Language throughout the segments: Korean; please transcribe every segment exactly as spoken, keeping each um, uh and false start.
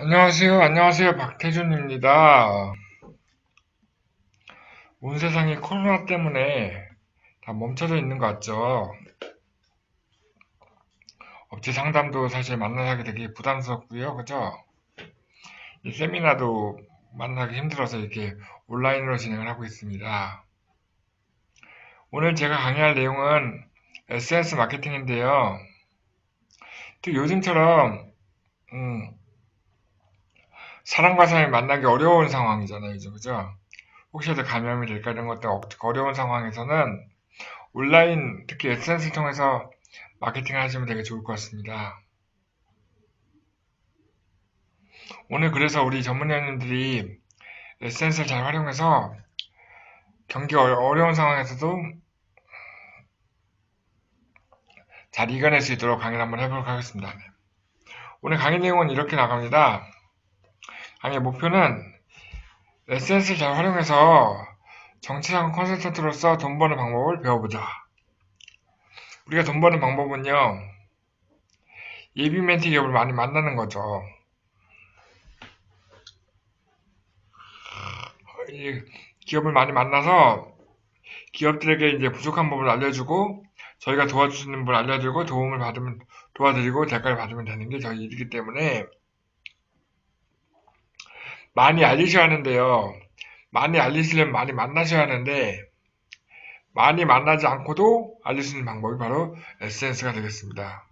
안녕하세요. 안녕하세요. 박태준입니다. 온 세상이 코로나 때문에 다 멈춰져 있는 것 같죠? 업체 상담도 사실 만나기 되게 부담스럽고요. 그죠? 이 세미나도 만나기 힘들어서 이렇게 온라인으로 진행을 하고 있습니다. 오늘 제가 강의할 내용은 에스엔에스 마케팅인데요. 또 요즘처럼 음, 사람과 사람이 만나기 어려운 상황이잖아요. 그죠? 혹시라도 감염이 될까 이런 것도 어려운 상황에서는 온라인, 특히 에스엔에스를 통해서 마케팅을 하시면 되게 좋을 것 같습니다. 오늘 그래서 우리 전문위원님들이 에스엔에스를 잘 활용해서 경기 어려운 상황에서도 잘 이겨낼 수 있도록 강의를 한번 해보도록 하겠습니다. 오늘 강의 내용은 이렇게 나갑니다. 강의 목표는 에스엔에스를 잘 활용해서 정치상 컨설턴트로서 돈 버는 방법을 배워보자. 우리가 돈 버는 방법은요, 예비 멘티 기업을 많이 만나는 거죠. 기업을 많이 만나서 기업들에게 이제 부족한 부분을 알려주고 저희가 도와줄 수 있는 부분을 알려주고 도움을 받으면 도와드리고 대가를 받으면 되는 게 저희 일이기 때문에 많이 알리셔야 하는데요. 많이 알리시려면 많이 만나셔야 하는데 많이 만나지 않고도 알릴 수 있는 방법이 바로 에스엔에스가 되겠습니다.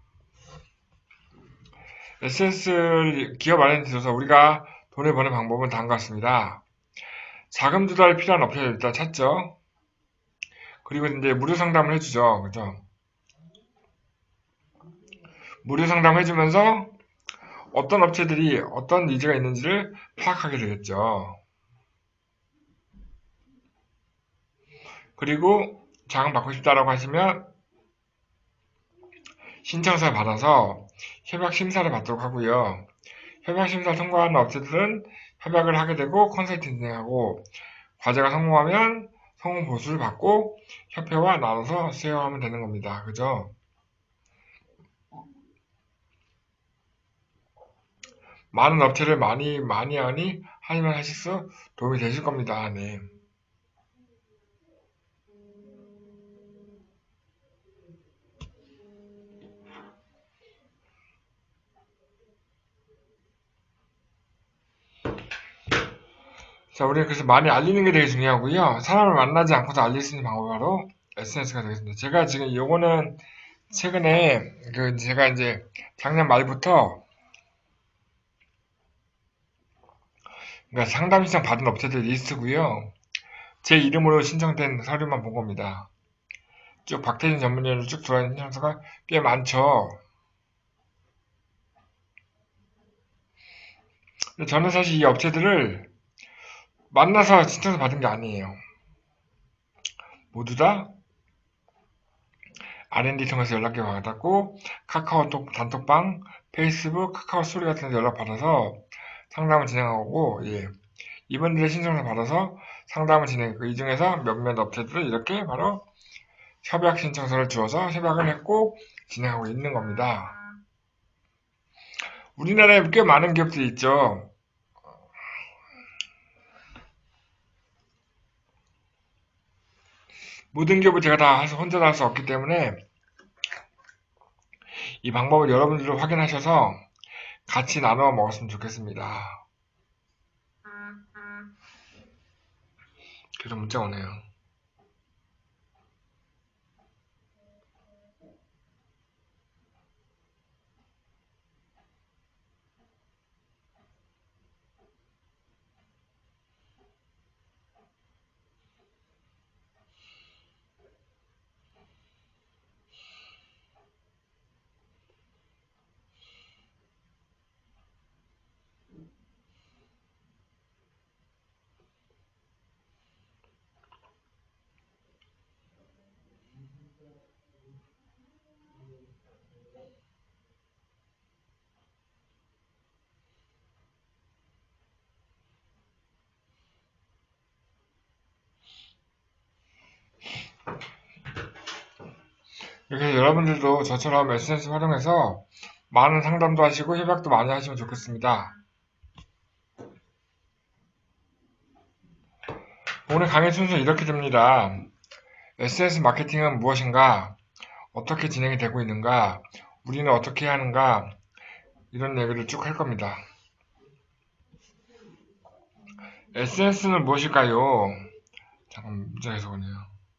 에스엔에스를 기업 알리는 데 있어서 우리가 돈을 버는 방법은 다음과 같습니다. 자금 조달 필요한 업체를 일단 찾죠. 그리고 이제 무료 상담을 해주죠. 그죠? 무료 상담 해주면서 어떤 업체들이 어떤 니즈가 있는지를 파악하게 되겠죠. 그리고 자금 받고 싶다라고 하시면 신청서를 받아서 협약 심사를 받도록 하고요. 협약 심사 통과하는 업체들은 협약을 하게 되고 컨설팅 진행하고 과제가 성공하면 성공 보수를 받고 협회와 나눠서 수여하면 되는 겁니다. 그죠? 많은 업체를 많이 많이 많이 하면 하실수록 도움이 되실 겁니다. 네. 자, 우리가 그래서 많이 알리는 게 되게 중요하고요. 사람을 만나지 않고도 알릴 수 있는 방법이 바로 에스엔에스가 되겠습니다. 제가 지금 요거는 최근에 그 제가 이제 작년 말부터 그러니까 상담 신청 받은 업체들 리스트고요. 제 이름으로 신청된 서류만 본 겁니다. 쭉 박태진 전문위원으로 쭉 들어와 있는 신청서가 꽤 많죠. 근데 저는 사실 이 업체들을 만나서 신청서 받은 게 아니에요. 모두 다 알 앤 디 통해서 연락이 받았고 카카오톡 단톡방, 페이스북, 카카오 스토리 같은 데 연락 받아서 상담을 진행하고 예. 이분들의 신청을 받아서 상담을 진행했고 이 중에서 몇몇 업체들은 이렇게 바로 협약 신청서를 주어서 협약을 했고 진행하고 있는 겁니다. 우리나라에 꽤 많은 기업들이 있죠. 모든 기업을 제가 다 혼자 다 할 수 없기 때문에 이 방법을 여러분들도 확인하셔서 같이 나누어 먹었으면 좋겠습니다. 그래서 문자 오네요. 이렇게 여러분들도 저처럼 에스엔에스 활용해서 많은 상담도 하시고 협약도 많이 하시면 좋겠습니다. 오늘 강의 순서는 이렇게 됩니다. 에스엔에스 마케팅은 무엇인가? 어떻게 진행이 되고 있는가? 우리는 어떻게 해야 하는가? 이런 얘기를 쭉 할 겁니다. 에스엔에스는 무엇일까요? 잠깐 문제가 계속 오네요.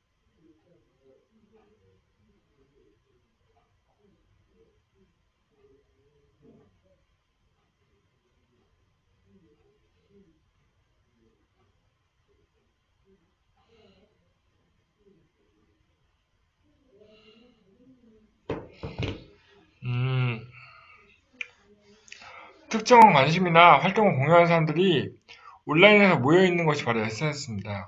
음, 특정 관심이나 활동을 공유하는 사람들이 온라인에서 모여있는 것이 바로 에스엔에스입니다.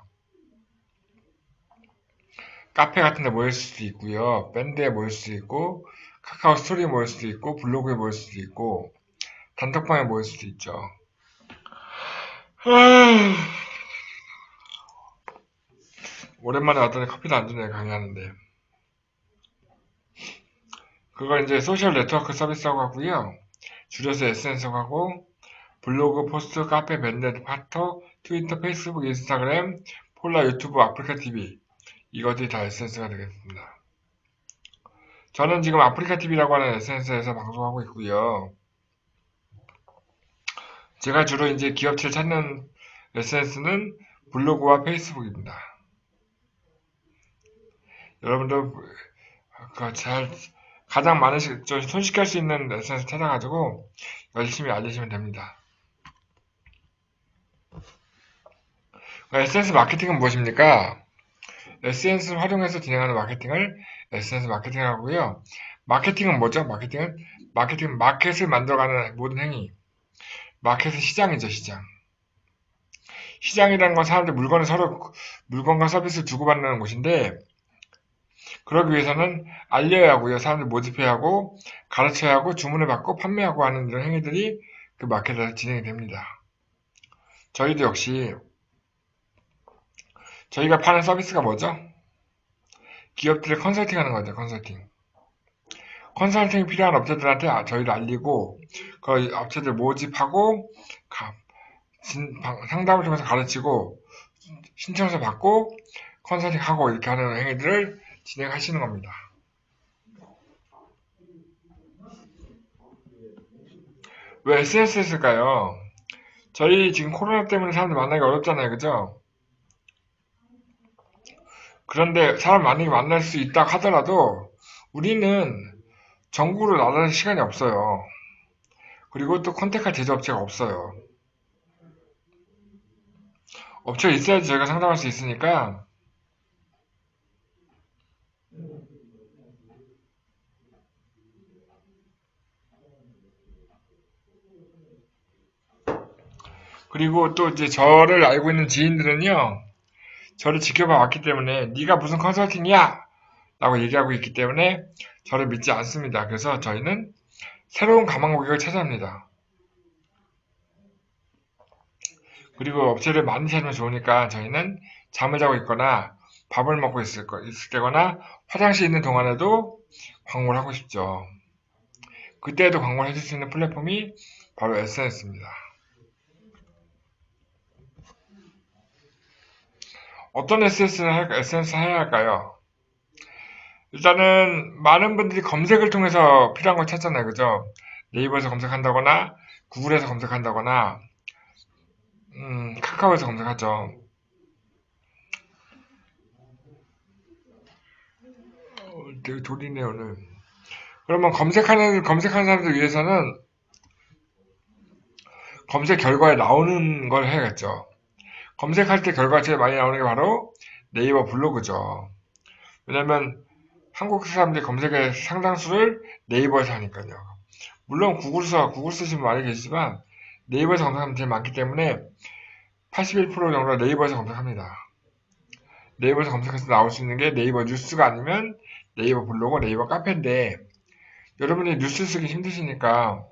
카페 같은 데 모일 수도 있고요. 밴드에 모일 수도 있고, 카카오 스토리에 모일 수도 있고, 블로그에 모일 수도 있고, 단톡방에 모일 수도 있죠. 오랜만에 왔더니 커피도 안 주네, 강의하는데. 그걸 이제 소셜 네트워크 서비스라고 하고요. 줄여서 에스엔에스라고 하고, 블로그, 포스트, 카페, 밴드, 파토, 트위터, 페이스북, 인스타그램, 폴라, 유튜브, 아프리카 티비. 이것들이 다 에스엔에스가 되겠습니다. 저는 지금 아프리카 티비라고 하는 에스엔에스에서 방송하고 있고요. 제가 주로 이제 기업체를 찾는 에스엔에스는 블로그와 페이스북입니다. 여러분도 그 잘 가장 많은 손쉽게 할 수 있는 에스엔에스 찾아가지고 열심히 알리시면 됩니다. 에스엔에스 마케팅은 무엇입니까? 에스엔에스를 활용해서 진행하는 마케팅을 에스엔에스 마케팅이라고 하고요. 마케팅은 뭐죠? 마케팅은 마케팅은 마켓을 만들어가는 모든 행위. 마켓은 시장이죠, 시장. 시장이라는 건 사람들 물건을 서로 물건과 서비스를 주고받는 곳인데, 그러기 위해서는 알려야 하고요. 사람들 모집해야 하고, 가르쳐야 하고, 주문을 받고, 판매하고 하는 이런 행위들이 그 마켓에서 진행이 됩니다. 저희도 역시, 저희가 파는 서비스가 뭐죠? 기업들을 컨설팅 하는 거죠, 컨설팅. 컨설팅이 필요한 업체들한테 저희를 알리고, 그 업체들 모집하고, 상담을 통해서 가르치고, 신청서 받고, 컨설팅하고 이렇게 하는 행위들을 진행하시는 겁니다. 왜 에스엔에스 했을까요? 저희 지금 코로나 때문에 사람들 만나기 어렵잖아요, 그죠? 그런데 사람 만나기 만날 수 있다 하더라도 우리는 전국으로 나가는 시간이 없어요. 그리고 또 컨택할 제조업체가 없어요. 업체가 있어야지 저희가 상담할 수 있으니까 그리고 또 이제 저를 알고 있는 지인들은요, 저를 지켜봐 왔기 때문에 네가 무슨 컨설팅이야! 라고 얘기하고 있기 때문에 저를 믿지 않습니다. 그래서 저희는 새로운 가망 고객을 찾아옵니다. 그리고 업체를 많이 찾으면 좋으니까 저희는 잠을 자고 있거나 밥을 먹고 있을, 거, 있을 때거나 화장실에 있는 동안에도 광고를 하고 싶죠. 그때에도 광고를 해줄 수 있는 플랫폼이 바로 에스엔에스입니다. 어떤 에스엔에스를 할까, 에스엔에스 해야 할까요? 일단은 많은 분들이 검색을 통해서 필요한 걸 찾잖아요. 그죠? 네이버에서 검색한다거나 구글에서 검색한다거나 음, 카카오에서 검색하죠. 어, 되게 돌이네 오늘. 그러면 검색하는 검색하는 사람들 위해서는 검색 결과에 나오는 걸 해야겠죠. 검색할 때 결과가 제일 많이 나오는 게 바로 네이버 블로그죠. 왜냐면 한국 사람들이 검색의 상당수를 네이버에서 하니까요. 물론 구글에서 구글 쓰시는 분 많이 계시지만 네이버에서 검색하면 제일 많기 때문에 팔십일 퍼센트 정도가 네이버에서 검색합니다. 네이버에서 검색해서 나올 수 있는 게 네이버 뉴스가 아니면 네이버 블로그, 네이버 카페인데 여러분이 뉴스 쓰기 힘드시니까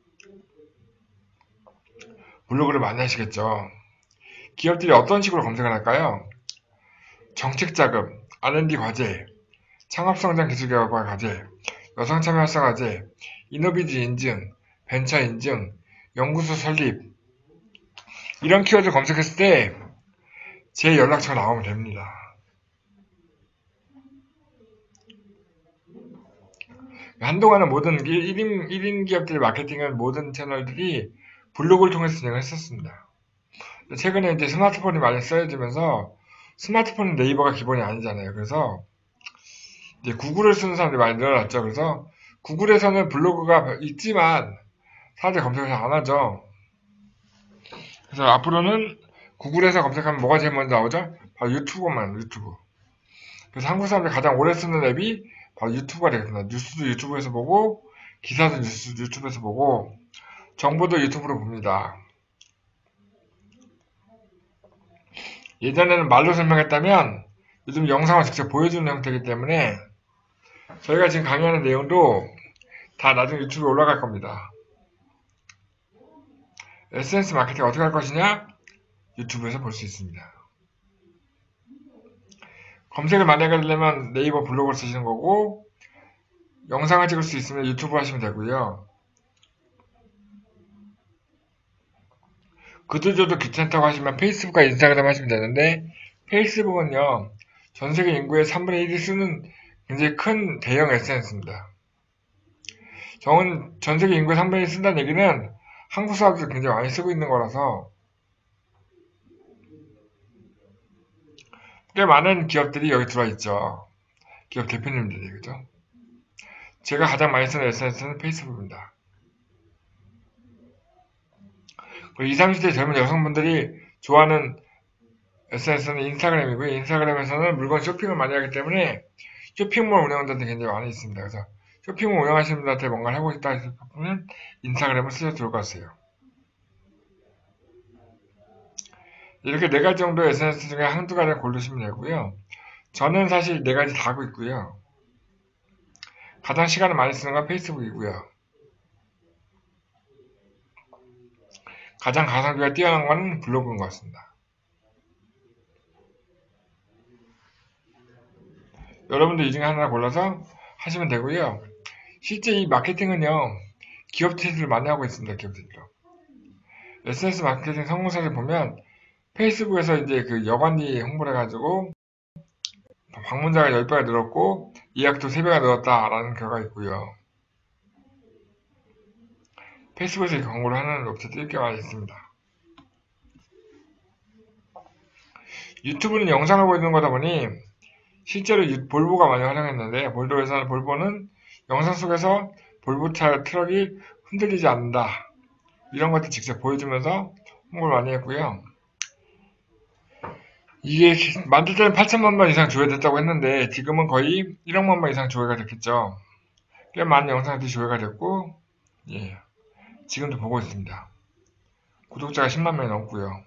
블로그를 많이 하시겠죠. 기업들이 어떤 식으로 검색을 할까요? 정책 자금, 알 앤 디 과제, 창업성장 기술개발과 과제, 여성참여 활성 과제, 이노비즈 인증, 벤처 인증, 연구소 설립 이런 키워드 검색했을 때 제 연락처가 나오면 됩니다. 한동안은 모든 일 인, 일 인 기업들의 마케팅은 모든 채널들이 블로그를 통해서 진행을 했었습니다. 최근에 이제 스마트폰이 많이 쓰여지면서 스마트폰은 네이버가 기본이 아니잖아요. 그래서 이제 구글을 쓰는 사람들이 많이 늘어났죠. 그래서 구글에서는 블로그가 있지만 사람들이 검색을 잘 안 하죠. 그래서 앞으로는 구글에서 검색하면 뭐가 제일 먼저 나오죠? 바로 유튜브만, 유튜브. 그래서 한국 사람들이 가장 오래 쓰는 앱이 바로 유튜브가 되겠습니다. 뉴스도 유튜브에서 보고, 기사도 뉴스 유튜브에서 보고, 정보도 유튜브로 봅니다. 예전에는 말로 설명했다면 요즘 영상을 직접 보여주는 형태이기 때문에 저희가 지금 강의하는 내용도 다 나중에 유튜브에 올라갈 겁니다. 에스엔에스 마케팅 어떻게 할 것이냐? 유튜브에서 볼 수 있습니다. 검색을 많이 하려면 네이버 블로그를 쓰시는 거고, 영상을 찍을 수 있으면 유튜브 하시면 되고요. 글도 줘도 귀찮다고 하시면 페이스북과 인스타그램 하시면 되는데, 페이스북은요, 전 세계 인구의 삼분의 일이 쓰는 굉장히 큰 대형 에스엔에스입니다. 저는 전 세계 인구의 삼분의 일이 쓴다는 얘기는 한국 사람들이 굉장히 많이 쓰고 있는 거라서 꽤 많은 기업들이 여기 들어와 있죠. 기업 대표님들이, 그죠? 제가 가장 많이 쓰는 에스엔에스는 페이스북입니다. 이십, 삼십 대 젊은 여성분들이 좋아하는 에스엔에스는 인스타그램이고요. 인스타그램에서는 물건 쇼핑을 많이 하기 때문에 쇼핑몰 운영자들이 굉장히 많이 있습니다. 그래서 쇼핑몰 운영하시는 분들한테 뭔가를 하고 싶다 싶으면 인스타그램을 쓰셔도 좋을 것 같아요. 이렇게 네 가지 정도의 에스엔에스 중에 한두 가지를 고르시면 되고요. 저는 사실 네 가지 다 하고 있고요. 가장 시간을 많이 쓰는 건 페이스북이고요. 가장 가성비가 뛰어난 건 블로그인 것 같습니다. 여러분도 이 중에 하나 골라서 하시면 되고요. 실제 이 마케팅은요, 기업체들을 많이 하고 있습니다. 기업체들로. 에스엔에스 마케팅 성공사를 보면 페이스북에서 이제 그 여관리 홍보를 해가지고 방문자가 십 배가 늘었고 예약도 세 배가 늘었다라는 결과가 있고요. 페이스북에서 광고를 하는 업체들이 꽤 많이 있습니다. 유튜브는 영상을 보여주는 거다 보니 실제로 볼보가 많이 활용했는데 볼보에서는 볼보는 영상 속에서 볼보차 트럭이 흔들리지 않는다. 이런 것들 직접 보여주면서 홍보를 많이 했고요. 이게 만들 때는 팔천만 번 이상 조회됐다고 했는데 지금은 거의 일억만 번 이상 조회가 됐겠죠. 꽤 많은 영상들이 조회가 됐고 예, 지금도 보고 있습니다. 구독자가 십만 명이 넘고요.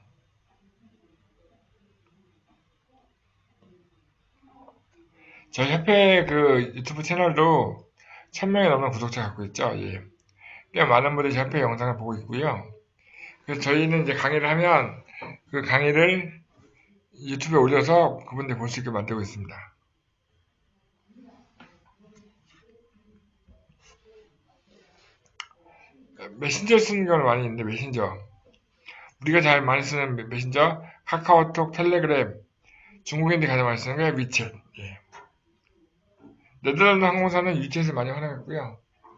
저희 협회 그 유튜브 채널도 천 명이 넘는 구독자 갖고 있죠. 예. 꽤 많은 분들이 협회 영상을 보고 있고요. 그래서 저희는 이제 강의를 하면 그 강의를 유튜브에 올려서 그분들 볼 수 있게 만들고 있습니다. 메신저 쓰는 경우는 많이 있는데 메신저 우리가 잘 많이 쓰는 메신저 카카오톡, 텔레그램 중국인들이 가장 많이 쓰는 게 위챗. 예. 네덜란드 항공사는 위챗을 많이 활용했고요.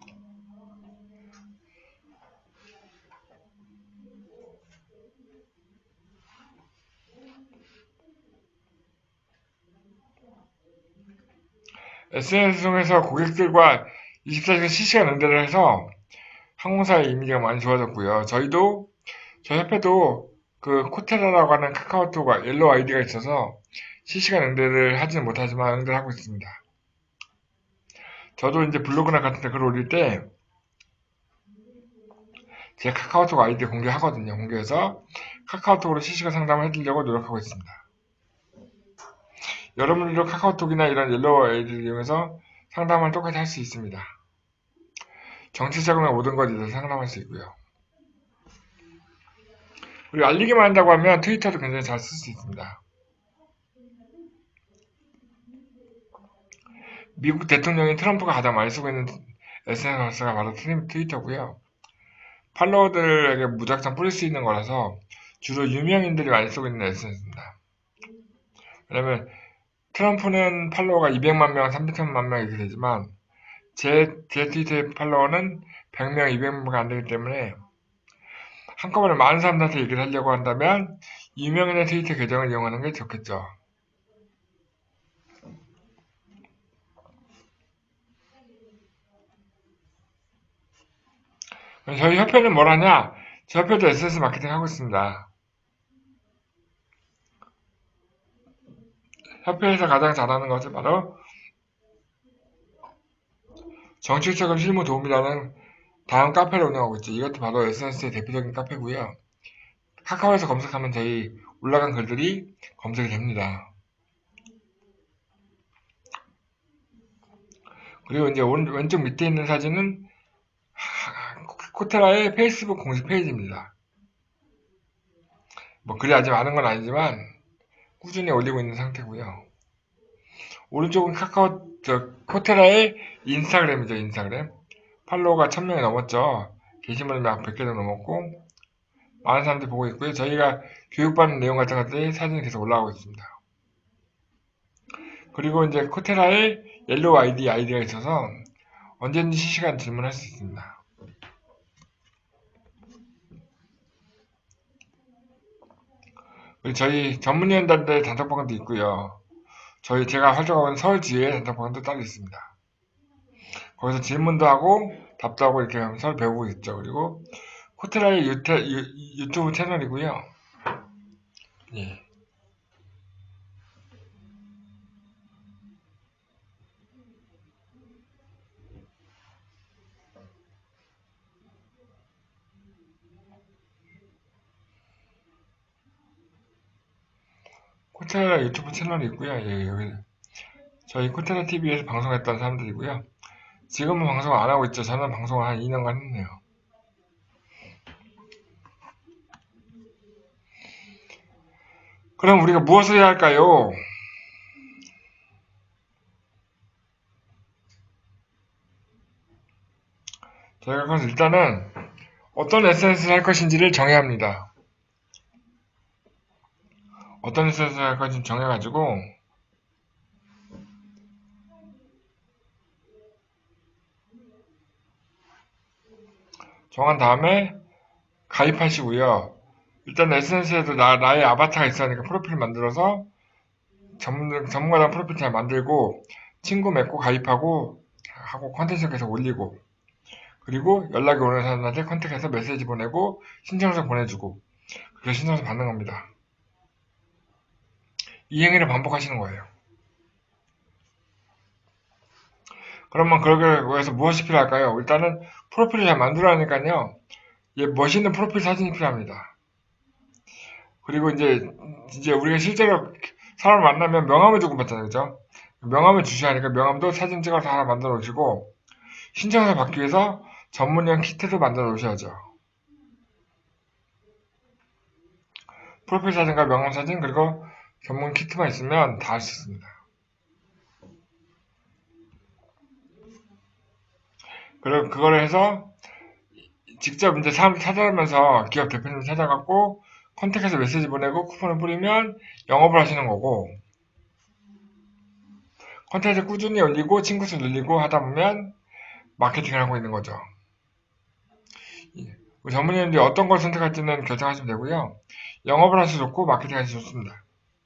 에스엔에스 통해서 고객들과 이십사 시간 실시간 응대를 해서 항공사의 이미지가 많이 좋아졌고요. 저희도 저희 협회도 그 코테라라고 하는 카카오톡 옐로우 아이디가 있어서 실시간 응대를 하지는 못하지만 응대를 하고 있습니다. 저도 이제 블로그나 같은 데 글을 올릴 때 제 카카오톡 아이디 공개하거든요. 공개해서 카카오톡으로 실시간 상담을 해드리려고 노력하고 있습니다. 여러분들도 카카오톡이나 이런 옐로우 아이디를 이용해서 상담을 똑같이 할 수 있습니다. 정치적인 모든 것에 대해서 상담할 수 있고요. 그리고 알리기만 한다고 하면 트위터도 굉장히 잘 쓸 수 있습니다. 미국 대통령인 트럼프가 가장 많이 쓰고 있는 에스엔에스가 바로 트위터고요. 팔로워들에게 무작정 뿌릴 수 있는 거라서 주로 유명인들이 많이 쓰고 있는 에스엔에스입니다. 왜냐면 트럼프는 팔로워가 이백만 명, 삼백만 명 이렇게 되지만 제, 제 트위터의 팔로워는 백 명, 이백 명밖에 안 되기 때문에 한꺼번에 많은 사람들한테 얘기를 하려고 한다면 유명인의 트위터 계정을 이용하는 게 좋겠죠. 저희 협회는 뭘 하냐? 저희 협회도 에스엔에스 마케팅 하고 있습니다. 협회에서 가장 잘하는 것은 바로 정책적인 실무 도움이라는 다음 카페를 운영하고 있죠. 이것도 바로 에스엔에스의 대표적인 카페고요. 카카오에서 검색하면 저희 올라간 글들이 검색이 됩니다. 그리고 이제 오른, 왼쪽 밑에 있는 사진은 코테라의 페이스북 공식 페이지입니다. 뭐 글이 아직 많은 건 아니지만 꾸준히 올리고 있는 상태고요. 오른쪽은 카카오 저 코테라의 인스타그램이죠. 인스타그램 팔로워가 천 명이 넘었죠. 게시물이 막 백 개 정도 넘었고 많은 사람들이 보고 있고요. 저희가 교육받는 내용 같은 것들이 사진이 계속 올라오고 있습니다. 그리고 이제 코테라의 옐로우 아이디 아이디가 있어서 언제든지 실시간 질문할 수 있습니다. 그리고 저희 전문위원단들 단톡방도 있고요. 저희 제가 활동하고 있는 서울지회 단톡방도 따로 있습니다. 거기서 질문도 하고 답도 하고 이렇게 하면서 서로 배우고 있죠. 그리고 코테라의 유태, 유, 유튜브 채널이고요. 예. 코테라 유튜브 채널이 있고요. 예, 여기 저희 코테라 티비에서 방송했던 사람들이고요. 지금은 방송 안 하고 있죠. 저는 방송을 한 이 년간 했네요. 그럼 우리가 무엇을 해야 할까요? 저희가 그래서 일단은 어떤 에스엔에스를 할 것인지를 정해야 합니다. 어떤 에스엔에스를 할 것인지 정해가지고 정한 다음에 가입하시고요. 일단 에스엔에스에도 나, 나의 아바타가 있으니까 프로필 만들어서 전문, 전문가당 프로필 잘 만들고 친구 맺고 가입하고 하고 컨텐츠 계속 올리고 그리고 연락이 오는 사람한테 컨택해서 메시지 보내고 신청서 보내주고 그래서 신청서 받는 겁니다. 이 행위를 반복하시는 거예요. 그러면 그러기 위해서 무엇이 필요할까요? 일단은 프로필을 잘 만들어야하니까요. 예, 멋있는 프로필 사진이 필요합니다. 그리고 이제 이제 우리가 실제로 사람을 만나면 명함을 주고 받잖아요, 그죠? 명함을 주셔야 하니까 명함도 사진 찍어서 하나 만들어 놓으시고 신청서 받기 위해서 전문용 키트도 만들어 놓으셔야죠. 프로필 사진과 명함 사진 그리고 전문 키트만 있으면 다 할 수 있습니다. 그리고 그걸 해서 직접 이제 사람들 찾아가면서 기업 대표님 찾아갖고 컨택해서 메시지 보내고 쿠폰을 뿌리면 영업을 하시는 거고 컨텐츠 꾸준히 올리고 친구 수 늘리고 하다 보면 마케팅을 하고 있는 거죠. 우리 전문위원들이 어떤 걸 선택할지는 결정하시면 되고요. 영업을 하셔도 좋고 마케팅 하셔도 좋습니다.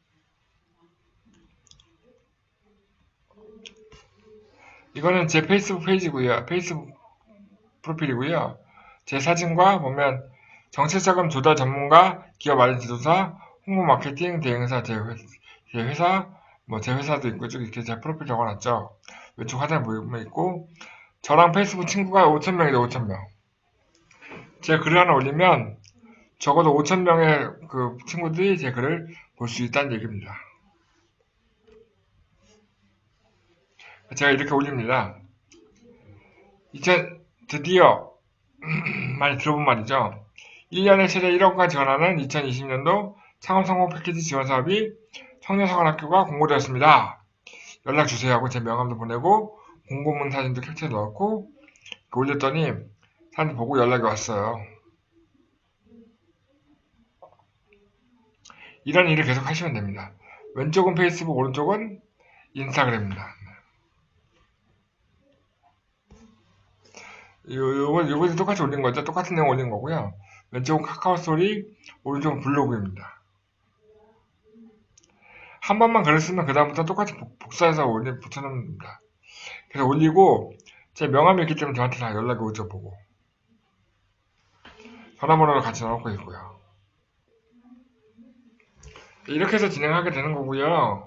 이거는 제 페이스북 페이지고요. 페이스북 프로필이고요. 제 사진과 보면 정책자금 조달 전문가, 기업 알림 지도사, 홍보 마케팅 대행사 제, 회, 제 회사, 뭐 제 회사도 있고 쭉 이렇게 제 프로필 적어놨죠. 왼쪽 하단에 보면 있고 저랑 페이스북 친구가 오천 명이죠. 오천 명. 제 글을 하나 올리면 적어도 오천 명의 그 친구들이 제 글을 볼 수 있다는 얘기입니다. 제가 이렇게 올립니다. 이천 드디어 많이 들어본 말이죠. 일 년에 최대 일억과 지원하는 이천이십 년도 창업성공 패키지 지원 사업이 청년사관학교가 공고되었습니다. 연락주세요 하고 제 명함도 보내고 공고문 사진도 캡처해 넣었고 올렸더니 사진 보고 연락이 왔어요. 이런 일을 계속 하시면 됩니다. 왼쪽은 페이스북, 오른쪽은 인스타그램입니다. 요, 요거, 요것이 똑같이 올린 거죠. 똑같은 내용 올린 거고요. 왼쪽은 카카오 스토리, 오른쪽은 블로그입니다. 한 번만 글을 쓰면 그다음부터 똑같이 복사해서 올리, 붙여놓으면 됩니다. 그래서 올리고, 제 명함이 있기 때문에 저한테 다 연락이 오죠, 보고. 전화번호를 같이 넣고 있고요. 이렇게 해서 진행하게 되는 거고요.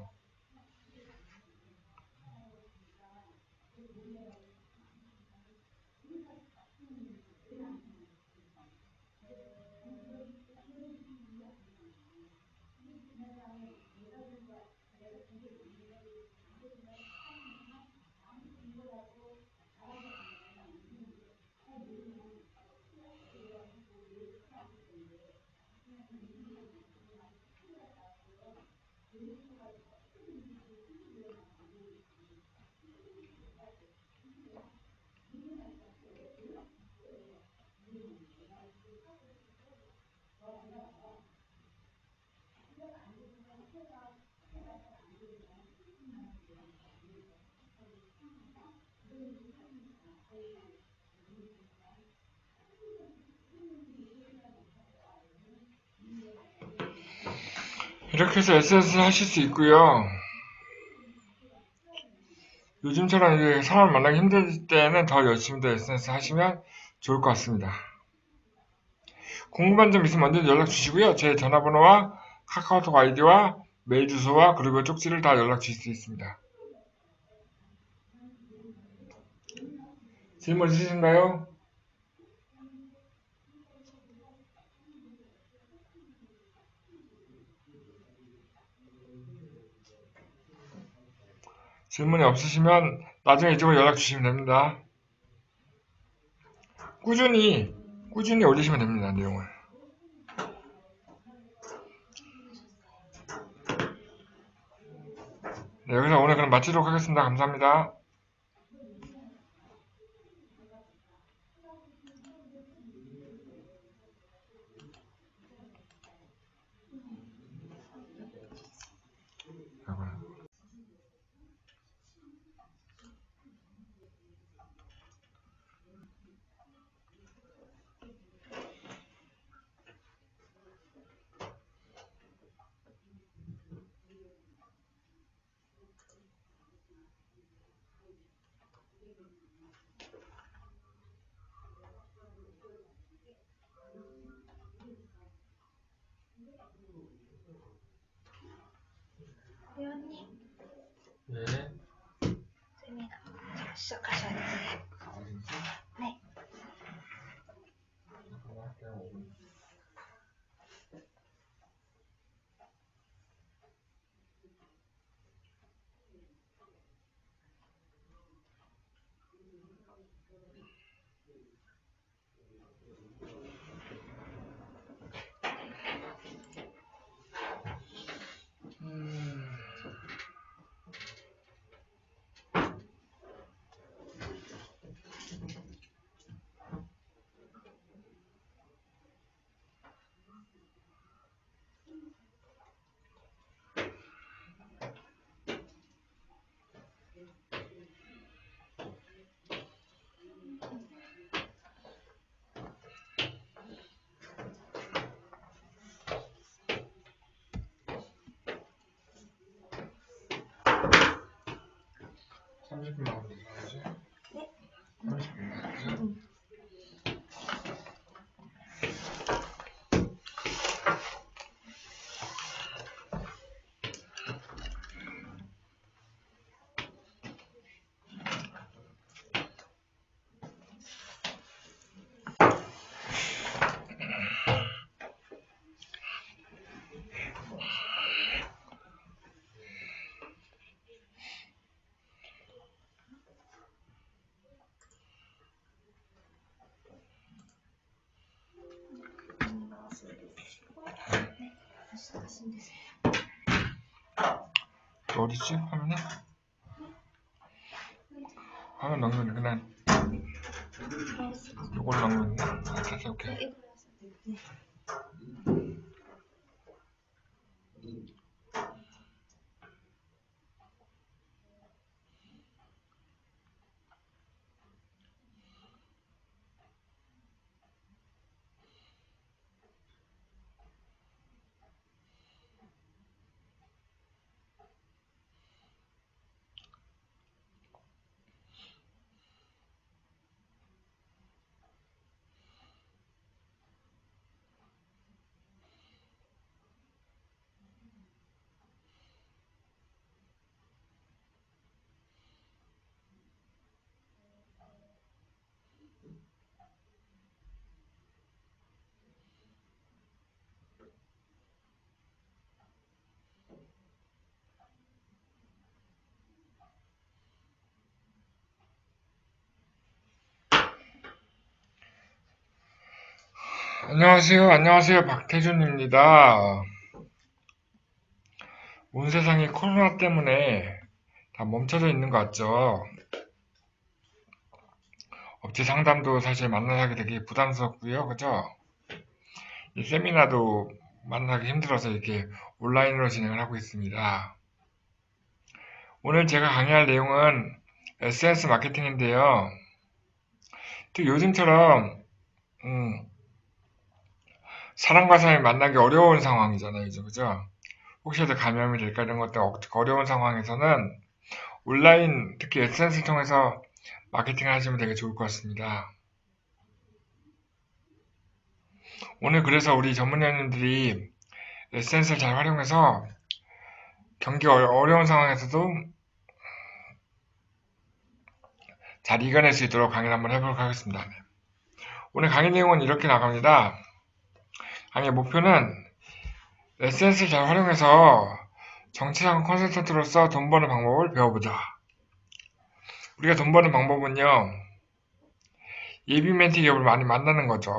이렇게 해서 에스엔에스를 하실 수 있고요. 요즘처럼 이제 사람을 만나기 힘들 때는 더 열심히 더 에스엔에스 하시면 좋을 것 같습니다. 궁금한 점 있으면 언제든 연락 주시고요. 제 전화번호와 카카오톡 아이디와 메일 주소와 그리고 쪽지를 다 연락 주실 수 있습니다. 질문 있으신가요? 질문이 없으시면 나중에 이쪽으로 연락 주시면 됩니다. 꾸준히 꾸준히 올리시면 됩니다. 내용을. 네, 여기서 오늘 그럼 마치도록 하겠습니다. 감사합니다. 회원님, 네. 세미나 시작하셔야 돼요. 네. 삼십 분만 하면 되지? 네? 삼십 분만 하죠? 네, 시작하시면 되세요. 어디지? 화면에? 화면 넘기면 그냥 요걸 넘기면 돼? 아, 됐어, 오케이. 네, 네. 안녕하세요. 안녕하세요. 박태준입니다. 온 세상이 코로나 때문에 다 멈춰져 있는 것 같죠? 업체 상담도 사실 만나기 되게 부담스럽고요. 그죠? 이 세미나도 만나기 힘들어서 이렇게 온라인으로 진행을 하고 있습니다. 오늘 제가 강의할 내용은 에스엔에스 마케팅인데요. 또 요즘처럼 음, 사람과 사람이 만나기 어려운 상황이잖아요. 그죠? 혹시라도 감염이 될까 이런 것도 어려운 상황에서는 온라인, 특히 에스엔에스를 통해서 마케팅을 하시면 되게 좋을 것 같습니다. 오늘 그래서 우리 전문위원님들이 에스엔에스를 잘 활용해서 경기 어려운 상황에서도 잘 이겨낼 수 있도록 강의를 한번 해보도록 하겠습니다. 오늘 강의 내용은 이렇게 나갑니다. 강의 목표는 에스엔에스를 잘 활용해서 정치상 컨설턴트로서 돈 버는 방법을 배워보자. 우리가 돈 버는 방법은요, 예비 멘티 기업을 많이 만나는 거죠.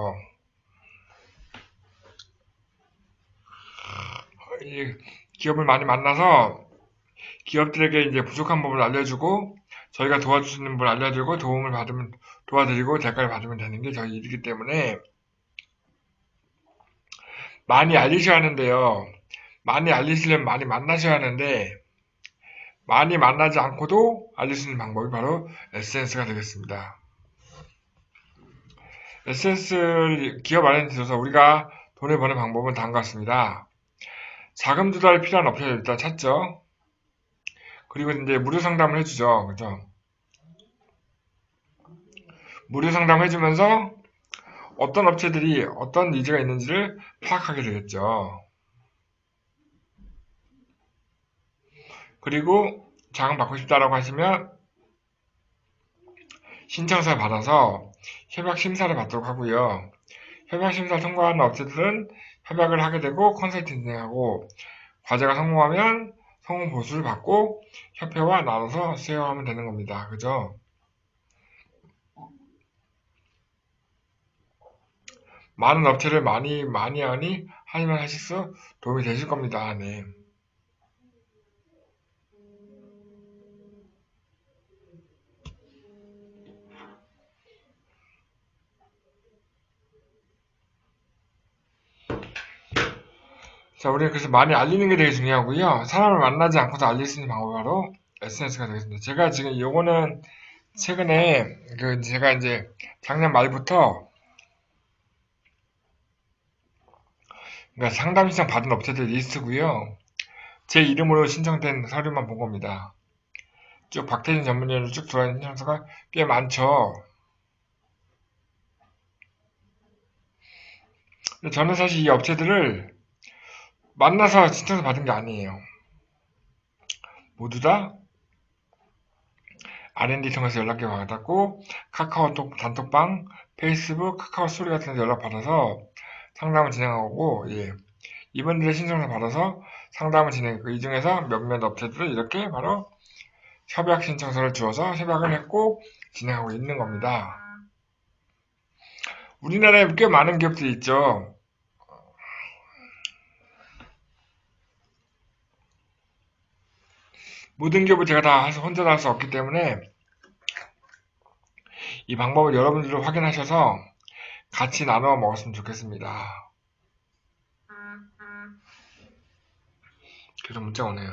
이 기업을 많이 만나서 기업들에게 이제 부족한 법을 알려주고 저희가 도와줄 수 있는 법을 알려주고 도움을 받으면 도와드리고 대가를 받으면 되는 게 저희 일이기 때문에 많이 알리셔야 하는데요. 많이 알리시려면 많이 만나셔야 하는데 많이 만나지 않고도 알릴 수 있는 방법이 바로 에스엔에스가 되겠습니다. 에스엔에스 기업 알리는데 있어서 우리가 돈을 버는 방법은 다음과 같습니다. 자금 조달이 필요한 업체를 일단 찾죠. 그리고 이제 무료 상담을 해주죠. 그죠? 무료 상담을 해주면서 어떤 업체들이 어떤 니즈가 있는지를 파악하게 되겠죠. 그리고 자금 받고 싶다라고 하시면 신청서를 받아서 협약 심사를 받도록 하고요. 협약 심사를 통과하는 업체들은 협약을 하게 되고 컨설팅 진행하고 과제가 성공하면 성공 보수를 받고 협회와 나눠서 수여하면 되는 겁니다. 그죠? 많은 업체를 많이 많이 하니 하면 하실수 도움이 되실 겁니다. 네. 자, 우리가 그래서 많이 알리는 게 되게 중요하고요. 사람을 만나지 않고도 알릴 수 있는 방법이 바로 에스엔에스가 되겠습니다. 제가 지금 요거는 최근에 그 제가 이제 작년 말부터 그러니까 상담 신청 받은 업체들 리스트고요. 제 이름으로 신청된 서류만 본 겁니다. 쭉 박태진 전문위원으로 쭉 들어있는 신청서가 꽤 많죠. 근데 저는 사실 이 업체들을 만나서 신청서 받은 게 아니에요. 모두 다 알 앤 디 통해서 연락이 받았고 카카오톡 단톡방, 페이스북, 카카오 스토리 같은 데 연락 받아서 상담을 진행하고 예. 이분들의 신청을 받아서 상담을 진행했고 이 중에서 몇몇 업체들은 이렇게 바로 협약 신청서를 주어서 협약을 했고 진행하고 있는 겁니다. 우리나라에 꽤 많은 기업들이 있죠. 모든 기업을 제가 다 혼자 다 할 수 없기 때문에 이 방법을 여러분들도 확인하셔서 같이 나눠 먹었으면 좋겠습니다. 계속 문자 오네요.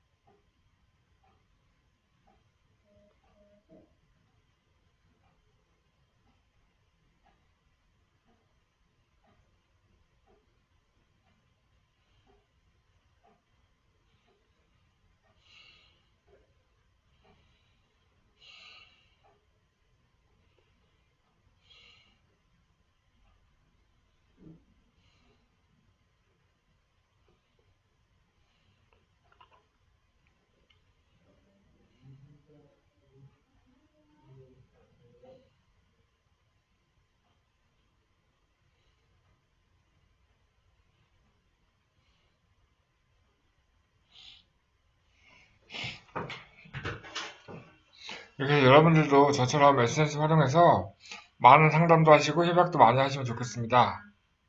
이렇게 해서 여러분들도 저처럼 에스엔에스 활용해서 많은 상담도 하시고 협약도 많이 하시면 좋겠습니다.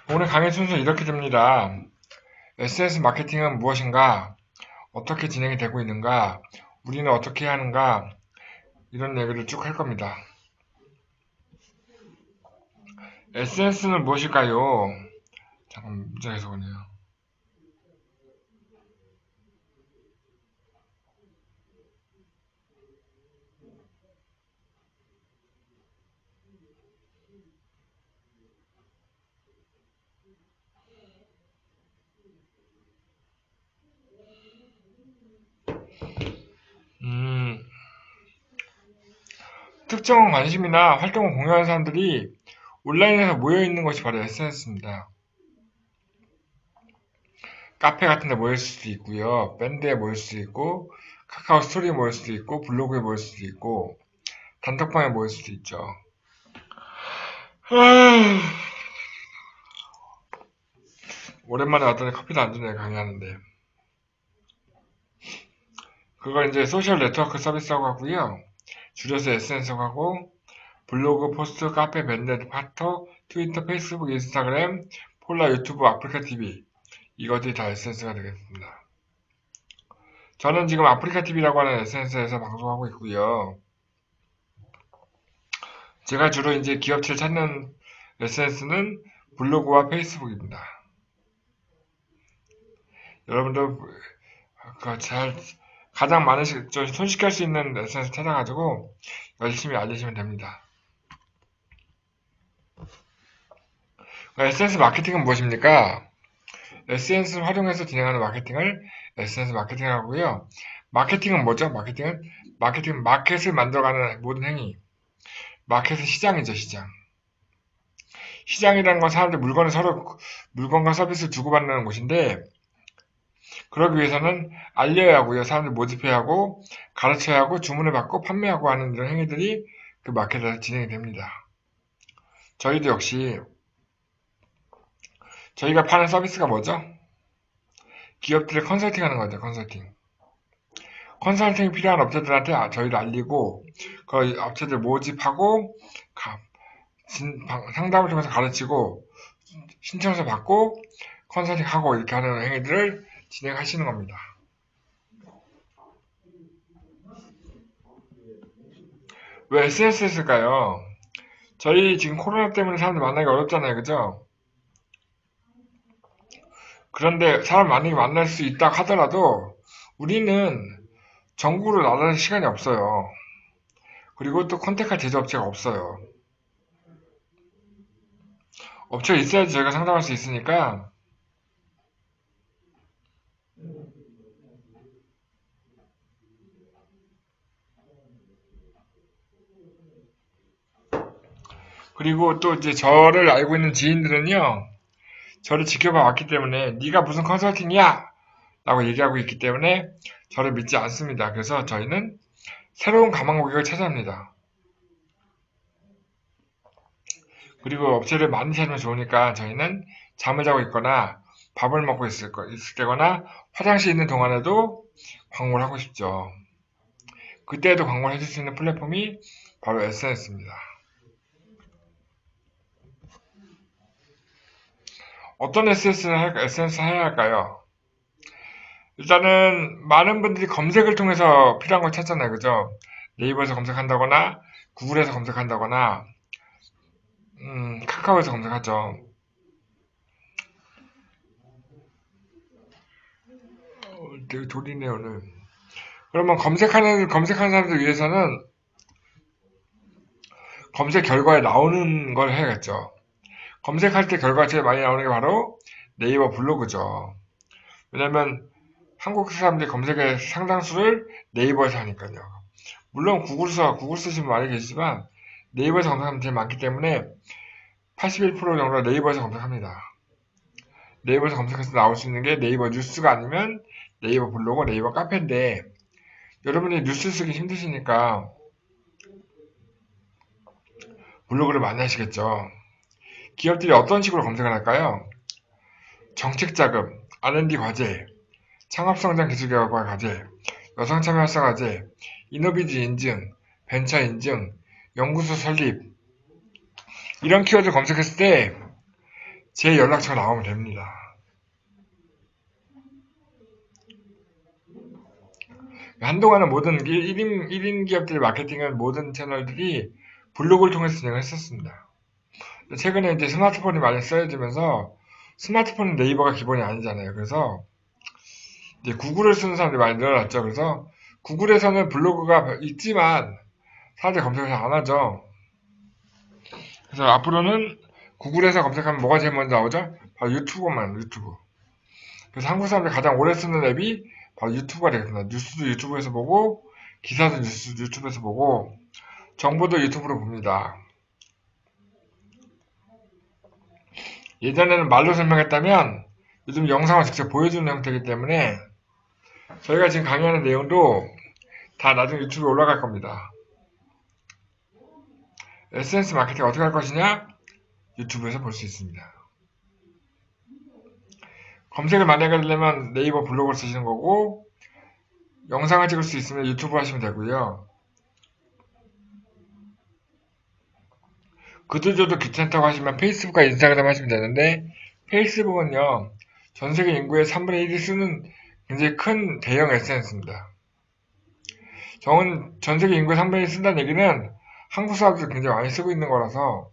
오늘 강의 순서 이렇게 됩니다. 에스엔에스 마케팅은 무엇인가? 어떻게 진행이 되고 있는가? 우리는 어떻게 해야 하는가? 이런 얘기를 쭉 할 겁니다. 에스엔에스는 무엇일까요? 잠깐 문자에서 오네요. 음, 특정 관심이나 활동을 공유하는 사람들이 온라인에서 모여있는 것이 바로 에스엔에스입니다. 카페 같은 데 모일 수도 있고요. 밴드에 모일 수도 있고, 카카오 스토리에 모일 수도 있고, 블로그에 모일 수도 있고, 단톡방에 모일 수도 있죠. 오랜만에 왔더니 커피도 안 주네, 강의하는데. 그걸 이제 소셜 네트워크 서비스라고 하고요. 줄여서 에스엔에스라고 하고, 블로그, 포스트, 카페, 밴드, 파토, 트위터, 페이스북, 인스타그램, 폴라, 유튜브, 아프리카 티비. 이것들이 다 에스엔에스가 되겠습니다. 저는 지금 아프리카 티비라고 하는 에스엔에스에서 방송하고 있고요. 제가 주로 이제 기업체를 찾는 에스엔에스는 블로그와 페이스북입니다. 여러분도 그 잘 가장 많은 좀 손쉽게 할 수 있는 에스엔에스 찾아가지고 열심히 알리시면 됩니다. 에스엔에스 마케팅은 무엇입니까? 에스엔에스를 활용해서 진행하는 마케팅을 에스엔에스 마케팅이라고 하고요. 마케팅은 뭐죠? 마케팅은 마케팅 마켓을 만들어가는 모든 행위. 마켓은 시장이죠, 시장. 시장이라는 건 사람들 물건을 서로 물건과 서비스를 주고받는 곳인데 그러기 위해서는 알려야 하고요. 사람들 모집해야 하고 가르쳐야 하고 주문을 받고 판매하고 하는 이런 행위들이 그 마켓에서 진행이 됩니다. 저희도 역시 저희가 파는 서비스가 뭐죠? 기업들을 컨설팅하는 거죠. 컨설팅. 컨설팅이 필요한 업체들한테 저희를 알리고 그 업체들 모집하고 상담을 통해서 가르치고 신청서 받고 컨설팅하고 이렇게 하는 행위들을 진행하시는 겁니다. 왜 에스엔에스를 쓸까요? 저희 지금 코로나 때문에 사람들 만나기 어렵잖아요. 그죠? 그런데 사람 만나기 만날 수 있다 하더라도 우리는 전국으로 나갈 시간이 없어요. 그리고 또 컨택할 제조업체가 없어요. 업체가 있어야지 저희가 상담할 수 있으니까 그리고 또 이제 저를 알고 있는 지인들은요. 저를 지켜봐 왔기 때문에 네가 무슨 컨설팅이야! 라고 얘기하고 있기 때문에 저를 믿지 않습니다. 그래서 저희는 새로운 가망 고객을 찾아옵니다. 그리고 업체를 많이 찾으면 좋으니까 저희는 잠을 자고 있거나 밥을 먹고 있을, 거, 있을 때거나 화장실에 있는 동안에도 광고를 하고 싶죠. 그때에도 광고를 해줄 수 있는 플랫폼이 바로 에스엔에스입니다. 어떤 에스엔에스를 할까, 에스엔에스 해야 할까요? 일단은 많은 분들이 검색을 통해서 필요한 걸 찾잖아요. 그죠? 네이버에서 검색한다거나 구글에서 검색한다거나 음, 카카오에서 검색하죠. 어, 되게 졸리네 오늘. 그러면 검색하는 검색하는 사람들 위해서는 검색 결과에 나오는 걸 해야겠죠. 검색할 때 결과가 제일 많이 나오는 게 바로 네이버 블로그죠. 왜냐면 한국 사람들이 검색의 상당수를 네이버에서 하니까요. 물론 구글에서 구글 쓰시면 많이 계시지만 네이버에서 검색하면 제일 많기 때문에 팔십일 퍼센트 정도 네이버에서 검색합니다. 네이버에서 검색해서 나올 수 있는 게 네이버 뉴스가 아니면 네이버 블로그, 네이버 카페인데 여러분이 뉴스 쓰기 힘드시니까 블로그를 많이 하시겠죠. 기업들이 어떤 식으로 검색을 할까요? 정책자금, 알 앤 디 과제, 창업성장 기술개발과 과제, 여성참여 활성 과제, 이노비즈 인증, 벤처 인증, 연구소 설립 이런 키워드 검색했을 때 제 연락처가 나오면 됩니다. 한동안은 모든 일 인, 일 인 기업들의 마케팅은 모든 채널들이 블로그를 통해서 진행을 했었습니다. 최근에 이제 스마트폰이 많이 쓰여지면서 스마트폰은 네이버가 기본이 아니잖아요. 그래서 이제 구글을 쓰는 사람들이 많이 늘어났죠. 그래서 구글에서는 블로그가 있지만 사람들이 검색을 잘 안 하죠. 그래서 앞으로는 구글에서 검색하면 뭐가 제일 먼저 나오죠? 바로 유튜브만, 유튜브. 그래서 한국 사람들이 가장 오래 쓰는 앱이 바로 유튜브가 되겠습니다. 뉴스도 유튜브에서 보고, 기사도 뉴스 유튜브에서 보고, 정보도 유튜브로 봅니다. 예전에는 말로 설명했다면 요즘 영상을 직접 보여주는 형태이기 때문에 저희가 지금 강의하는 내용도 다 나중에 유튜브에 올라갈 겁니다. 에스엔에스 마케팅 어떻게 할 것이냐? 유튜브에서 볼 수 있습니다. 검색을 많이 하게 되려면 네이버 블로그를 쓰시는 거고, 영상을 찍을 수 있으면 유튜브 하시면 되고요. 그도저도 귀찮다고 하시면 페이스북과 인스타그램 하시면 되는데, 페이스북은요, 전 세계 인구의 삼분의 일이 쓰는 굉장히 큰 대형 에스엔에스입니다. 저는 전 세계 인구의 삼분의 일이 쓴다는 얘기는 한국 사람들이 굉장히 많이 쓰고 있는 거라서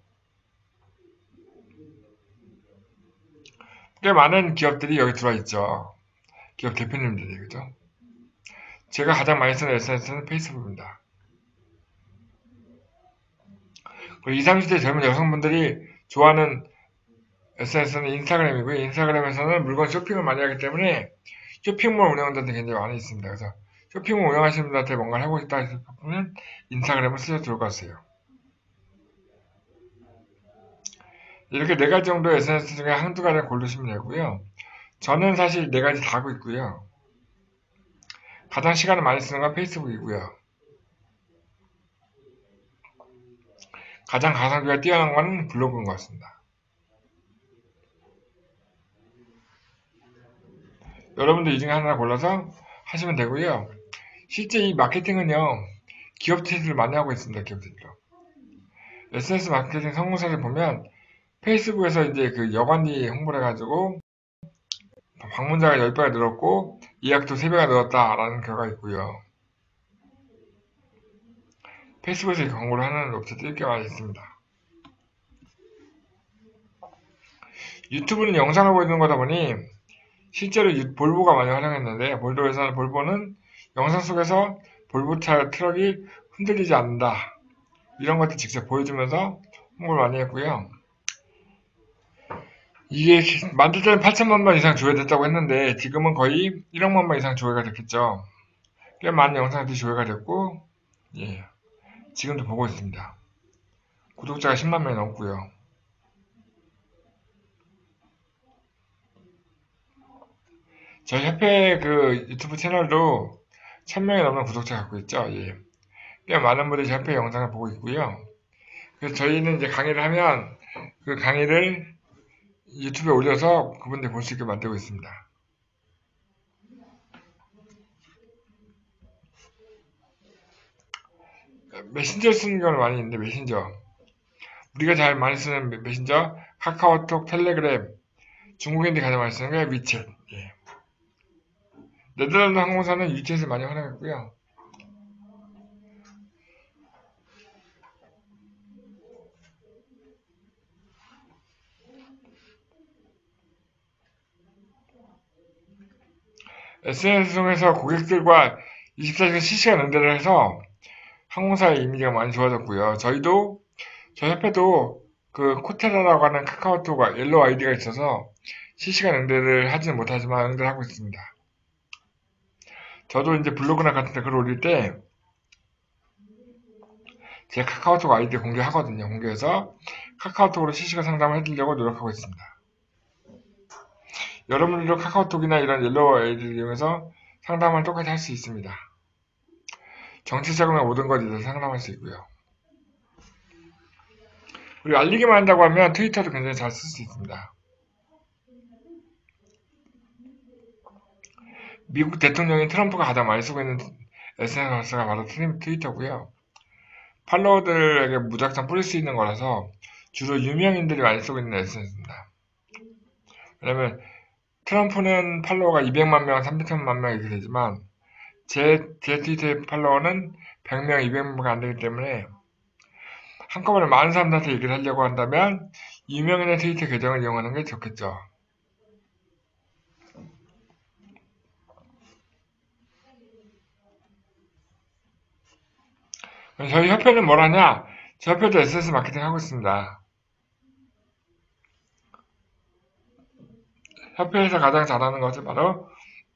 꽤 많은 기업들이 여기 들어와 있죠. 기업 대표님들이, 그죠? 제가 가장 많이 쓰는 에스엔에스는 페이스북입니다. 그리고 이십, 삼십 대 젊은 여성분들이 좋아하는 에스엔에스는 인스타그램이고요. 인스타그램에서는 물건 쇼핑을 많이 하기 때문에 쇼핑몰 운영자들이 굉장히 많이 있습니다. 그래서 쇼핑몰 운영하시는 분들한테 뭔가를 하고 싶다 싶으면 인스타그램을 쓰셔도 좋을 것 같아요. 이렇게 네 가지 정도의 에스엔에스 중에 한두 가지를 고르시면 되고요. 저는 사실 네 가지 다 하고 있고요. 가장 시간을 많이 쓰는 건 페이스북이고요. 가장 가성비가 뛰어난 건 블로그인 것 같습니다. 여러분도 이 중에 하나 골라서 하시면 되고요. 실제 이 마케팅은요, 기업체들이 많이 하고 있습니다. 기업체들로. 에스엔에스 마케팅 성공사를 보면 페이스북에서 이제 그 여관이 홍보를 해가지고 방문자가 십 배가 늘었고 예약도 세 배가 늘었다라는 결과가 있고요. 페이스북에서 이렇게 광고를 하는 업체들이 꽤 많이 있습니다. 유튜브는 영상을 보여주는 거다 보니 실제로 볼보가 많이 활용했는데 볼보에서는 볼보는 영상 속에서 볼보차 트럭이 흔들리지 않는다. 이런 것들 직접 보여주면서 홍보를 많이 했고요. 이게 만들 때는 팔천만 번 이상 조회됐다고 했는데 지금은 거의 일억만 번 이상 조회가 됐겠죠. 꽤 많은 영상들이 조회가 됐고 예, 지금도 보고 있습니다. 구독자가 십만 명이 넘고요. 저희 협회 그 유튜브 채널도 천 명이 넘는 구독자 갖고 있죠. 예. 꽤 많은 분들이 협회 영상을 보고 있고요. 그래서 저희는 이제 강의를 하면 그 강의를 유튜브에 올려서 그분들 볼 수 있게 만들고 있습니다. 메신저 쓰는 경우는 많이 있는데 메신저 우리가 잘 많이 쓰는 메신저 카카오톡, 텔레그램 중국인들이 가장 많이 쓰는 게 위챗. 예. 네덜란드 항공사는 위챗을 많이 활용했고요. 에스엔에스 통해서 고객들과 이십사 시간 실시간 응대를 해서 항공사의 이미지가 많이 좋아졌고요. 저희도 저희 협회도 그 코테라라고 하는 카카오톡 옐로우 아이디가 있어서 실시간 응대를 하지는 못하지만 응대를 하고 있습니다. 저도 이제 블로그나 같은 데 글을 올릴 때 제 카카오톡 아이디 공개하거든요. 공개해서 카카오톡으로 실시간 상담을 해드리려고 노력하고 있습니다. 여러분들도 카카오톡이나 이런 옐로우 아이디를 이용해서 상담을 똑같이 할 수 있습니다. 정치적인 모든 것에 대해서 상담할 수 있고요. 그리고 알리기만 한다고 하면 트위터도 굉장히 잘 쓸 수 있습니다. 미국 대통령인 트럼프가 가장 많이 쓰고 있는 에스엔에스가 바로 트위터고요. 팔로워들에게 무작정 뿌릴 수 있는 거라서 주로 유명인들이 많이 쓰고 있는 에스엔에스입니다. 왜냐면 트럼프는 팔로워가 이백만 명, 삼백만 명 이렇게 되지만 제, 제 트위터의 팔로워는 백 명, 이백 명가 안 되기 때문에 한꺼번에 많은 사람들한테 얘기를 하려고 한다면 유명인의 트위터 계정을 이용하는 게 좋겠죠. 저희 협회는 뭘 하냐? 저희 협회도 에스엔에스 마케팅 하고 있습니다. 협회에서 가장 잘하는 것은 바로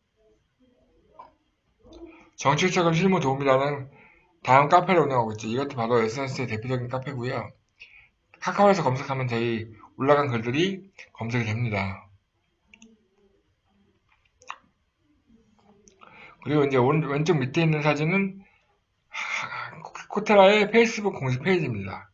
정책적인 실무 도움이라는 다음 카페를 운영하고 있죠. 이것도 바로 에스엔에스의 대표적인 카페고요. 카카오에서 검색하면 저희 올라간 글들이 검색이 됩니다. 그리고 이제 오른, 왼쪽 밑에 있는 사진은 코테라의 페이스북 공식 페이지입니다.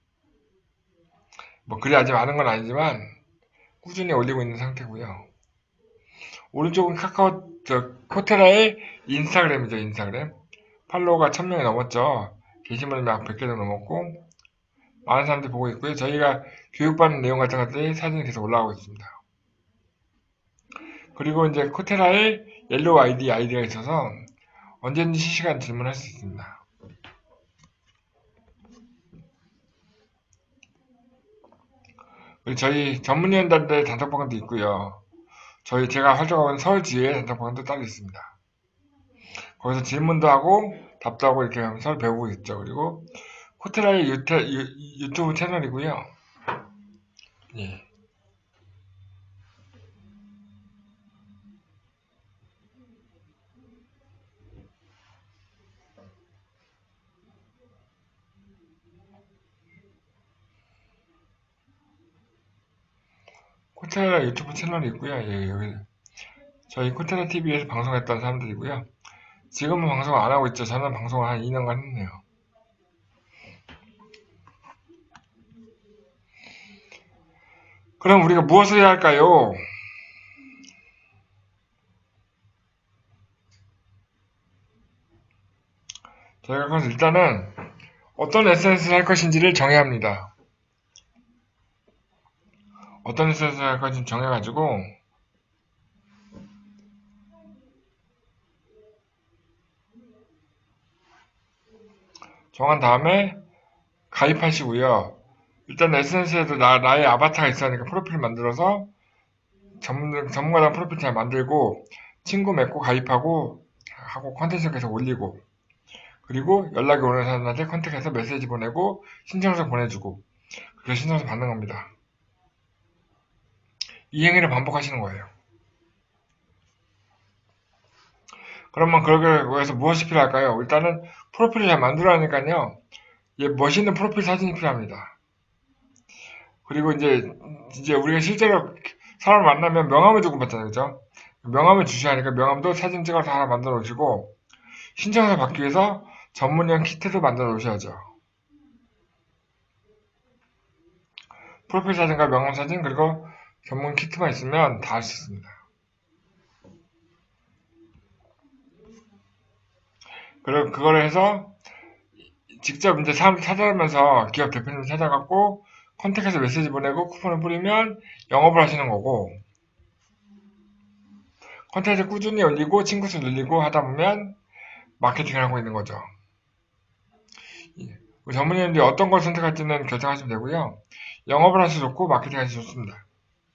뭐 글이 아직 많은 건 아니지만 꾸준히 올리고 있는 상태고요. 오른쪽은 카카오 저 코테라의 인스타그램이죠. 인스타그램 팔로워가 천 명이 넘었죠. 게시물이 막 백 개 정도 넘었고 많은 사람들이 보고 있고요. 저희가 교육받는 내용 같은 것들이 사진이 계속 올라오고 있습니다. 그리고 이제 코테라의 옐로우 아이디 아이디가 있어서 언제든지 실시간 질문할 수 있습니다. 그리고 저희 전문위원단들 단톡방도 있고요. 저희 제가 활동하고 있는 서울지회 단톡방도 따로 있습니다. 거기서 질문도 하고 답도 하고 이렇게 하면서 서로 배우고 있죠. 그리고 코테라의 유태, 유, 유튜브 채널이고요. 예. 코테라 유튜브 채널이 있고요. 예, 여기 저희 코테라 티비에서 방송했던 사람들이고요. 지금은 방송 안 하고 있죠. 저는 방송을 한 이 년간 했네요. 그럼 우리가 무엇을 해야 할까요? 저희가 그래서 일단은 어떤 에스엔에스를 할 것인지를 정해야 합니다. 어떤 에스엔에스를 할 것인지 정해가지고 정한 다음에 가입하시고요. 일단 에스엔에스에도 나, 나의 아바타가 있으니까 프로필 만들어서 전문, 전문가당 프로필 잘 만들고 친구 맺고 가입하고 하고 컨텐츠 계속 올리고 그리고 연락이 오는 사람한테 컨택해서 메시지 보내고 신청서 보내주고 그래서 신청서 받는 겁니다. 이 행위를 반복하시는 거예요. 그러면 그러기 위해서 무엇이 필요할까요? 일단은 프로필을 잘 만들어야 하니까요. 예, 멋있는 프로필 사진이 필요합니다. 그리고 이제 이제 우리가 실제로 사람을 만나면 명함을 주고 받잖아요, 그죠? 명함을 주셔야 하니까 명함도 사진 찍어서 하나 만들어 놓으시고 신청서 받기 위해서 전문용 키트도 만들어 놓으셔야죠. 프로필 사진과 명함 사진 그리고 전문 키트만 있으면 다 할 수 있습니다. 그리고 그걸 해서 직접 이제 사람들 찾아가면서 기업 대표님 찾아갖고 컨택해서 메시지 보내고 쿠폰을 뿌리면 영업을 하시는 거고 컨텐츠 꾸준히 올리고 친구 수 늘리고 하다 보면 마케팅을 하고 있는 거죠. 우리 전문위원들이 어떤 걸 선택할지는 결정하시면 되고요. 영업을 하셔도 좋고 마케팅 하셔도 좋습니다.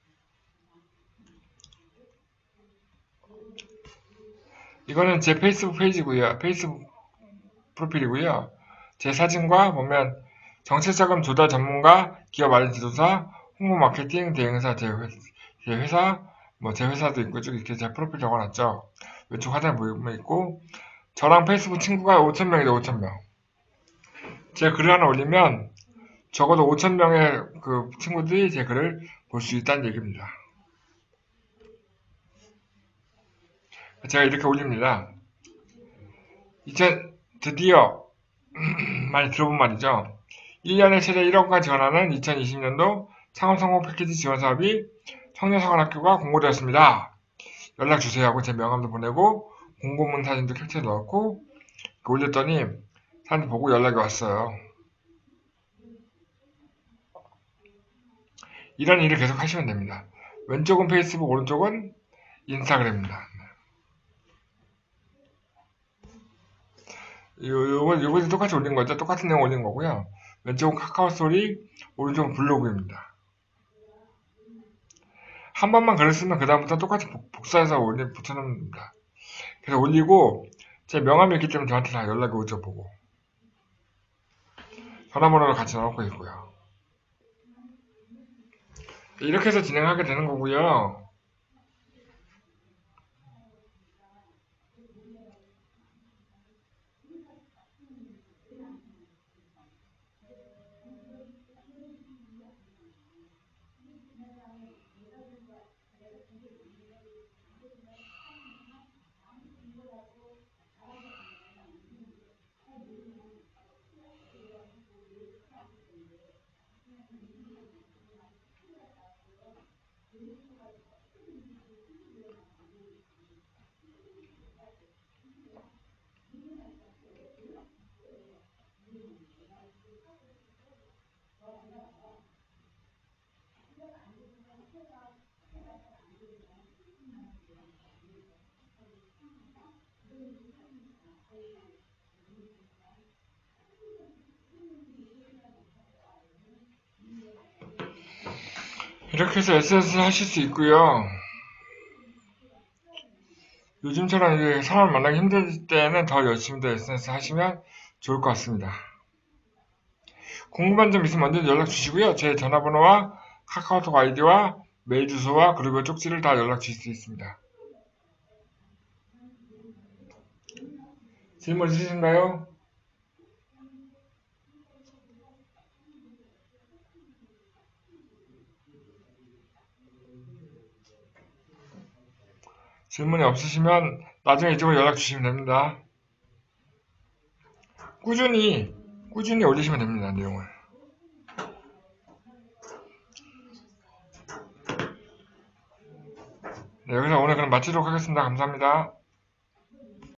이거는 제 페이스북 페이지고요. 페이스북 프로필이고요. 제 사진과 보면 정책자금 조달 전문가, 기업 알림 지도사, 홍보 마케팅 대행사 제, 회, 제 회사, 뭐 제 회사도 있고 쭉 이렇게 제 프로필 적어놨죠. 왼쪽 하단에 보이면 있고 저랑 페이스북 친구가 오천 명이다 오천 명. 제가 글을 하나 올리면 적어도 오천 명의 그 친구들이 제 글을 볼 수 있다는 얘기입니다. 제가 이렇게 올립니다. 이제 드디어 많이 들어본 말이죠. 일 년에 최대 일억간 지원하는 이천이십 년도 창업성공 패키지 지원 사업이 청년사관학교가 공고되었습니다. 연락주세요 하고 제 명함도 보내고 공고문 사진도 캡처해 넣었고 올렸더니 사람들 보고 연락이 왔어요. 이런 일을 계속 하시면 됩니다. 왼쪽은 페이스북, 오른쪽은 인스타그램입니다. 요, 요거, 요거 똑같이 올린 거죠. 똑같은 내용 올린 거고요. 왼쪽은 카카오 스토리, 오른쪽은 블로그입니다. 한 번만 글을 쓰면 그다음부터 똑같이 복, 복사해서 올리, 붙여놓습니다. 그래서 올리고, 제 명함이 있기 때문에 저한테 다 연락이 오죠, 보고. 전화번호를 같이 넣어놓고 있고요. 이렇게 해서 진행하게 되는 거고요. 이렇게 해서 에스엔에스를 하실 수 있고요. 요즘처럼 이제 사람 만나기 힘들 때는 더 열심히 더 에스엔에스 하시면 좋을 것 같습니다. 궁금한 점 있으면 언제든 연락 주시고요. 제 전화번호와 카카오톡 아이디와 메일 주소와 그리고 쪽지를 다 연락 주실 수 있습니다. 질문 있으신가요? 질문이 없으시면 나중에 이쪽으로 연락 주시면 됩니다. 꾸준히 꾸준히 올리시면 됩니다. 내용을. 네, 여기서 오늘 그럼 마치도록 하겠습니다. 감사합니다.